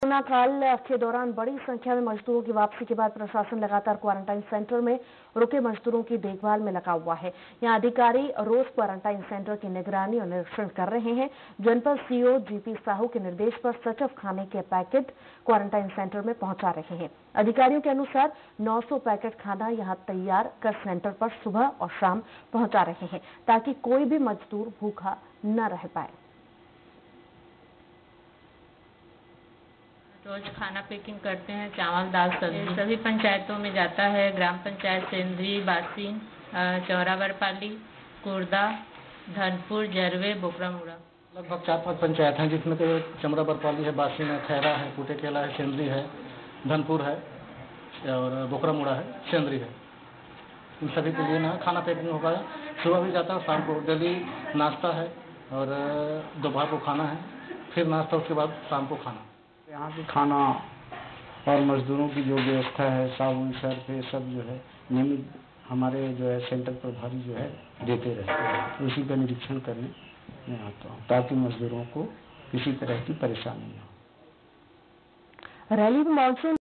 Corona काल के दौरान बड़ी संख्या में मजदूरों की वापसी के बाद प्रशासन लगातार क्वारंटाइन सेंटर में रुके मजदूरों की देखभाल में लगा हुआ है। यहां अधिकारी रोज क्वारंटाइन सेंटर की निगरानी और निरीक्षण कर रहे हैं। जनपद सीओ जीपी साहू के निर्देश पर सचव खाने के पैकेट क्वारंटाइन सेंटर में पहुंचा रहे हैं। अधिकारियों के अनुसार 900 पैकेट खाना यहां तैयार कर सेंटर पर सुबह और शाम पहुंचा रहे हैं, ताकि कोई भी मजदूर भूखा न रह पाए। रोज खाना पैकिंग करते हैं, चावल दाल सब्जी सभी पंचायतों में जाता है। ग्राम पंचायत सेंद्री, बासीन, चौरा बरपाली, कुर्दा, धनपुर, जरवे, बोकरामुड़ा। लगभग 4-5 पंचायत हैं, जिसमें तो चमरा बरपाली है, बासीन है, खैरा है, कुटेकेला है, सेंद्री है, धनपुर है और बोकरामुड़ा है, सेंद्री है। इन सभी के लिए ना खाना पैकिंग होगा। सुबह भी जाता है, शाम को डेली नाश्ता है और दोपहर को खाना है, फिर नाश्ता, उसके बाद शाम को खाना। यहाँ की खाना और मजदूरों की जो व्यवस्था है, साबुन सर्फ ये सब जो है नियमित हमारे जो है सेंटर प्रभारी जो है देते रहते हैं। उसी का निरीक्षण करने मैं आता हूँ ताकि मजदूरों को किसी तरह की परेशानी न हो। रैली में मानसून